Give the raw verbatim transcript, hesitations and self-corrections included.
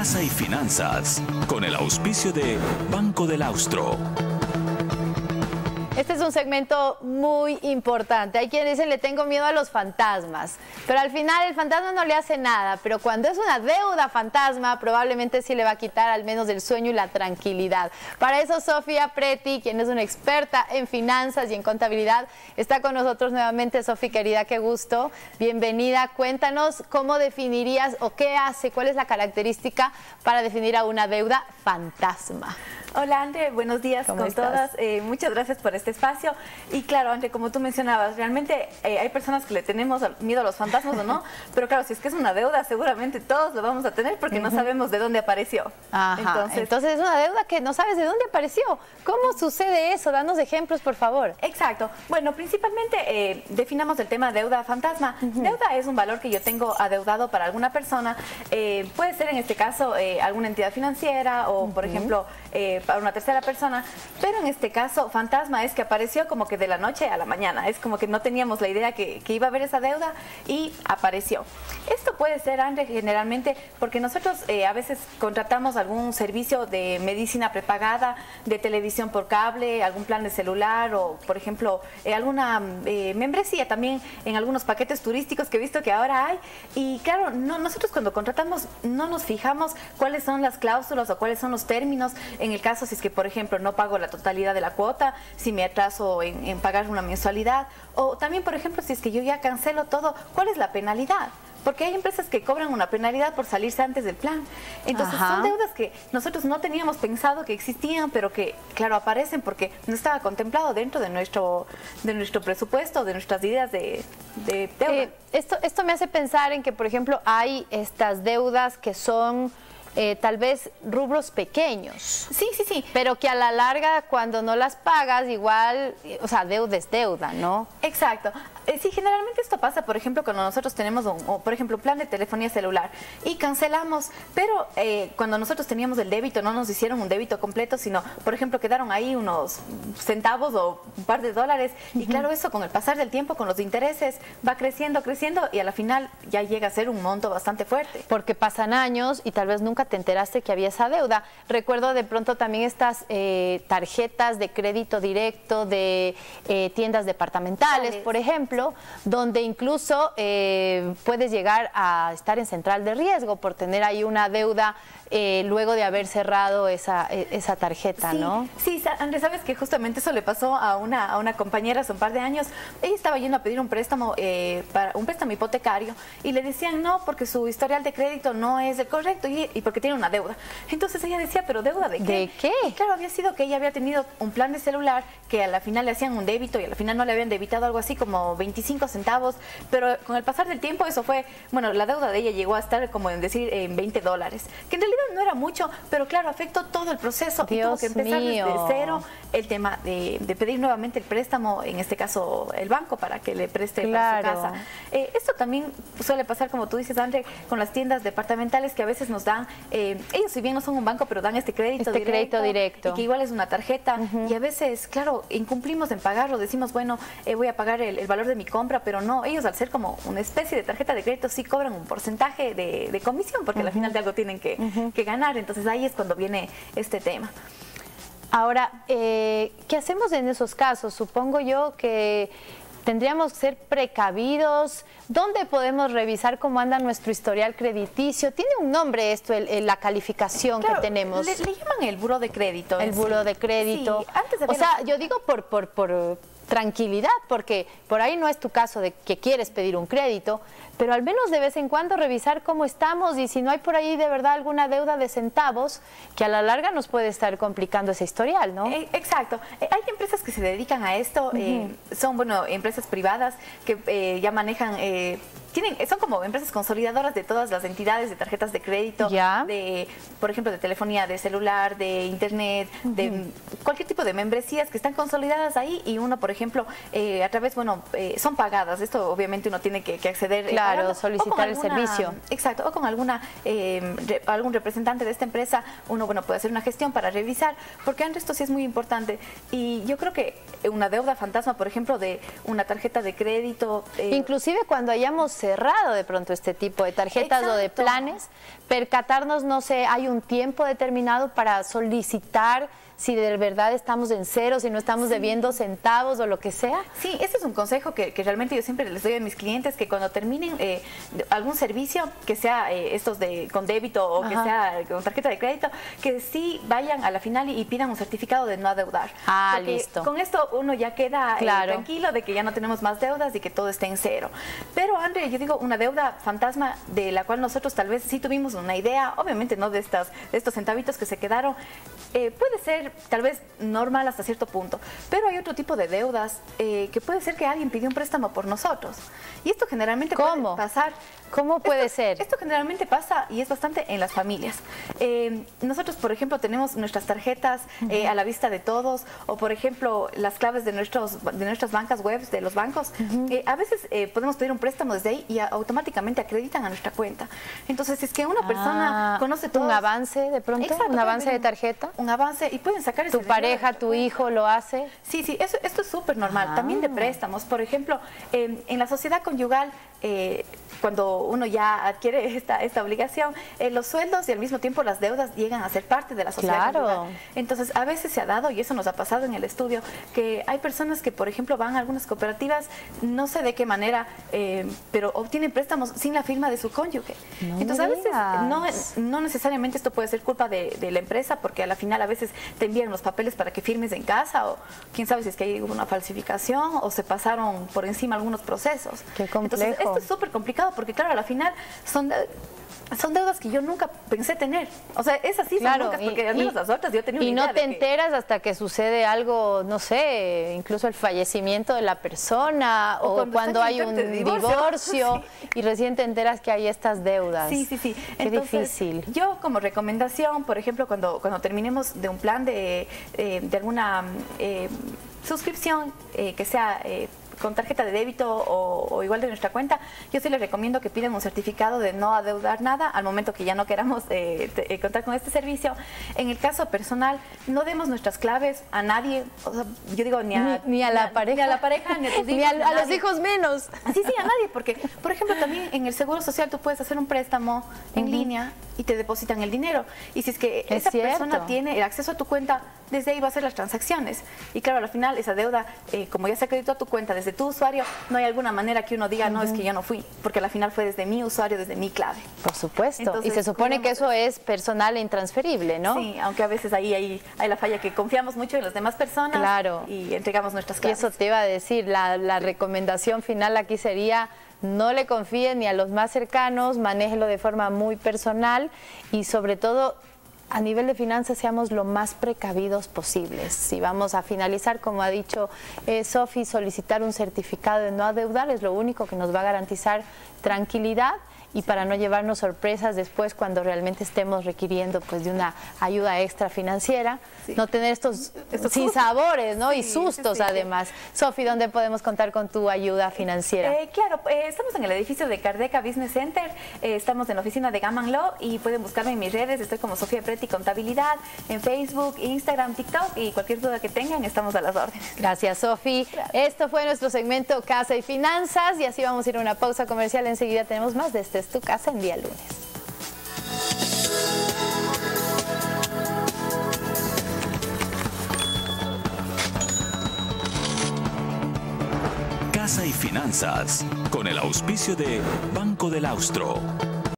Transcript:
Casa y Finanzas, con el auspicio de Banco del Austro. Este es un segmento muy importante. Hay quienes dicen le tengo miedo a los fantasmas, pero al final el fantasma no le hace nada, pero cuando es una deuda fantasma probablemente sí le va a quitar al menos el sueño y la tranquilidad. Para eso Sofía Preti, quien es una experta en finanzas y en contabilidad, está con nosotros nuevamente. Sofía, querida, qué gusto, bienvenida. Cuéntanos cómo definirías o qué hace, cuál es la característica para definir a una deuda fantasma. Hola, Andre, buenos días con estás? todas. Eh, muchas gracias por este espacio. Y claro, Andre, como tú mencionabas, realmente eh, hay personas que le tenemos miedo a los fantasmas o no, pero claro, si es que es una deuda, seguramente todos lo vamos a tener porque uh-huh. no sabemos de dónde apareció. Ajá. Entonces, Entonces es una deuda que no sabes de dónde apareció. ¿Cómo sucede eso? Danos ejemplos, por favor. Exacto. Bueno, principalmente eh, definamos el tema deuda fantasma. Uh-huh. Deuda es un valor que yo tengo adeudado para alguna persona. Eh, puede ser en este caso eh, alguna entidad financiera o, uh-huh. por ejemplo, eh, para una tercera persona, pero en este caso fantasma es que apareció como que de la noche a la mañana, es como que no teníamos la idea que, que iba a haber esa deuda y apareció. Esto puede ser, Andre, generalmente porque nosotros eh, a veces contratamos algún servicio de medicina prepagada, de televisión por cable, algún plan de celular o por ejemplo eh, alguna eh, membresía también en algunos paquetes turísticos que he visto que ahora hay, y claro, no, nosotros cuando contratamos no nos fijamos cuáles son las cláusulas o cuáles son los términos en el caso si es que, por ejemplo, no pago la totalidad de la cuota, si me atraso en, en pagar una mensualidad, o también, por ejemplo, si es que yo ya cancelo todo, ¿cuál es la penalidad? Porque hay empresas que cobran una penalidad por salirse antes del plan. Entonces, Ajá. son deudas que nosotros no teníamos pensado que existían, pero que, claro, aparecen porque no estaba contemplado dentro de nuestro, de nuestro presupuesto, de nuestras ideas de, de deuda. Eh, esto, esto me hace pensar en que, por ejemplo, hay estas deudas que son... Eh, tal vez rubros pequeños. Sí, sí, sí. Pero que a la larga, cuando no las pagas, igual, o sea, deuda es deuda, ¿no? Exacto. Eh, sí, generalmente esto pasa, por ejemplo, cuando nosotros tenemos, un, o, por ejemplo, plan de telefonía celular y cancelamos, pero eh, cuando nosotros teníamos el débito, no nos hicieron un débito completo, sino, por ejemplo, quedaron ahí unos centavos o un par de dólares. Uh-huh. Y claro, eso con el pasar del tiempo, con los intereses, va creciendo, creciendo y a la final ya llega a ser un monto bastante fuerte. Porque pasan años y tal vez nunca te enteraste que había esa deuda. Recuerdo de pronto también estas eh, tarjetas de crédito directo de eh, tiendas departamentales, ¿Tales? por ejemplo, donde incluso eh, puedes llegar a estar en central de riesgo por tener ahí una deuda eh, luego de haber cerrado esa, esa tarjeta, sí, ¿no? Sí, Andrés, sabes que justamente eso le pasó a una, a una compañera hace un par de años. Ella estaba yendo a pedir un préstamo, eh, para un préstamo hipotecario y le decían no, porque su historial de crédito no es el correcto y, y porque tiene una deuda. Entonces ella decía, ¿pero deuda de qué? ¿De qué? Y claro, había sido que ella había tenido un plan de celular que a la final le hacían un débito y a la final no le habían debitado algo así como veinticinco centavos, pero con el pasar del tiempo eso fue, bueno, la deuda de ella llegó a estar como en decir en veinte dólares, que en realidad no era mucho, pero claro, afectó todo el proceso. Dios y tuvo que empezar mío. desde cero el tema de, de pedir nuevamente el préstamo, en este caso el banco, para que le preste claro. para su casa. Eh, esto también suele pasar, como tú dices, André, con las tiendas departamentales que a veces nos dan, eh, ellos si bien no son un banco, pero dan este crédito este directo, crédito directo y que igual es una tarjeta, uh-huh. y a veces, claro, incumplimos en pagarlo, decimos, bueno, eh, voy a pagar el, el valor de mi compra, pero no, ellos al ser como una especie de tarjeta de crédito sí cobran un porcentaje de, de comisión, porque uh-huh. al final de algo tienen que, uh-huh. que ganar, entonces ahí es cuando viene este tema. Ahora, eh, ¿qué hacemos en esos casos? Supongo yo que tendríamos que ser precavidos. ¿Dónde podemos revisar cómo anda nuestro historial crediticio? Tiene un nombre esto, el, el, la calificación claro, que tenemos. Le, le llaman el buró de crédito. El buró de crédito. Sí, antes de o sea, yo digo por, por, por tranquilidad, porque por ahí no es tu caso de que quieres pedir un crédito, pero al menos de vez en cuando revisar cómo estamos y si no hay por ahí de verdad alguna deuda de centavos que a la larga nos puede estar complicando ese historial, ¿no? Eh, exacto. Eh, hay empresas que se dedican a esto, uh-huh. eh, son, bueno, empresas privadas que eh, ya manejan... Eh, Tienen, son como empresas consolidadoras de todas las entidades de tarjetas de crédito, ¿Ya? de, por ejemplo, de telefonía, de celular, de internet, uh-huh. de cualquier tipo de membresías que están consolidadas ahí y uno, por ejemplo, eh, a través, bueno, eh, son pagadas. Esto obviamente uno tiene que, que acceder. Claro, eh, pagando, solicitar alguna, el servicio. Exacto, o con alguna eh, re, algún representante de esta empresa, uno, bueno, puede hacer una gestión para revisar, porque Andrés, esto sí es muy importante. Y yo creo que una deuda fantasma, por ejemplo, de una tarjeta de crédito. Eh, Inclusive cuando hayamos cerrado de pronto este tipo de tarjetas Exacto. o de planes, percatarnos, no sé, hay un tiempo determinado para solicitar si de verdad estamos en cero, si no estamos sí. debiendo centavos o lo que sea. Sí, este es un consejo que, que realmente yo siempre les doy a mis clientes, que cuando terminen eh, algún servicio, que sea eh, estos de con débito o Ajá. que sea con tarjeta de crédito, que sí vayan a la final y, y pidan un certificado de no adeudar. Ah, Porque listo. Con esto uno ya queda claro. eh, tranquilo de que ya no tenemos más deudas y que todo esté en cero. Pero, André, yo digo, una deuda fantasma de la cual nosotros tal vez sí tuvimos una idea, obviamente no de, estas, de estos centavitos que se quedaron, eh, puede ser tal vez normal hasta cierto punto, pero hay otro tipo de deudas eh, que puede ser que alguien pidió un préstamo por nosotros. Y esto generalmente ¿Cómo? puede pasar. ¿Cómo puede esto, ser? Esto generalmente pasa y es bastante en las familias. Eh, nosotros, por ejemplo, tenemos nuestras tarjetas eh, a la vista de todos, o por ejemplo, las claves de, nuestros, de nuestras bancas web, de los bancos. Uh-huh. eh, a veces eh, podemos pedir un préstamo desde ahí y automáticamente acreditan a nuestra cuenta. Entonces, si es que una persona ah, conoce todo. ¿Un avance de pronto? Exacto, ¿un avance de tarjeta? Un avance y pueden sacar ese ¿Tu pareja, tu hijo lo hace? Sí, sí, eso, esto es súper normal. Ah. También de préstamos. Por ejemplo, eh, en la sociedad conyugal, eh, cuando uno ya adquiere esta, esta obligación, eh, los sueldos y al mismo tiempo las deudas llegan a ser parte de la sociedad claro. conyugal. Entonces, a veces se ha dado, y eso nos ha pasado en el estudio, que hay personas que, por ejemplo, van a algunas cooperativas, no sé de qué manera, eh, pero obtienen préstamos sin la firma de su cónyuge. No Entonces, a veces no, no necesariamente esto puede ser culpa de, de la empresa, porque a la final a veces te envían los papeles para que firmes en casa, o quién sabe si es que hay una falsificación o se pasaron por encima algunos procesos. Qué complejo. Entonces, esto es súper complicado porque, claro, a la final son... De, son deudas que yo nunca pensé tener. O sea, esas sí claro, son nunca, porque y, al menos las otras yo tenía una Y idea no te de que... enteras hasta que sucede algo, no sé, incluso el fallecimiento de la persona o, o cuando, cuando hay un divorcio, divorcio sí. y recién te enteras que hay estas deudas. Sí, sí, sí. Qué Entonces, difícil. Yo como recomendación, por ejemplo, cuando, cuando terminemos de un plan de, eh, de alguna eh, suscripción eh, que sea... Eh, con tarjeta de débito o, o igual de nuestra cuenta, yo sí les recomiendo que pidan un certificado de no adeudar nada al momento que ya no queramos eh, te, eh, contar con este servicio. En el caso personal, no demos nuestras claves a nadie, o sea, yo digo ni a, ni, ni a la ni pareja, ni a la pareja, ni a tus hijos, ni a, ni a, a los hijos menos. Sí, sí, a nadie, porque, por ejemplo, también en el Seguro Social tú puedes hacer un préstamo en uh-huh. línea y te depositan el dinero. Y si es que es esa cierto. persona tiene el acceso a tu cuenta, desde ahí va a hacer las transacciones. Y claro, al final esa deuda, eh, como ya se acreditó a tu cuenta desde tu usuario, no hay alguna manera que uno diga, uh-huh. no, es que yo no fui, porque al final fue desde mi usuario, desde mi clave. Por supuesto. Entonces, y se supone que eso es personal e intransferible, ¿no? Sí, aunque a veces ahí hay, hay la falla que confiamos mucho en las demás personas claro. y entregamos nuestras claves. Y eso te iba a decir, la, la recomendación final aquí sería... No le confíen ni a los más cercanos, manéjelo de forma muy personal y sobre todo a nivel de finanzas seamos lo más precavidos posibles. Si vamos a finalizar, como ha dicho eh, Sofi, solicitar un certificado de no adeudar es lo único que nos va a garantizar tranquilidad y para no llevarnos sorpresas después cuando realmente estemos requiriendo pues de una ayuda extra financiera, sí. no tener estos, estos sinsabores, ¿no? Sí, y sustos sí, sí, además. Sí. Sofi, ¿dónde podemos contar con tu ayuda financiera? Eh, claro, eh, estamos en el edificio de Cardeca Business Center, eh, estamos en la oficina de Gaman Law y pueden buscarme en mis redes, estoy como Sofía Preti Contabilidad, en Facebook, Instagram, TikTok y cualquier duda que tengan, estamos a las órdenes. Gracias, Sofi. Esto fue nuestro segmento Casa y Finanzas y así vamos a ir a una pausa comercial, enseguida tenemos más de este Es Tu Casa en día lunes. Casa y Finanzas, con el auspicio de Banco del Austro.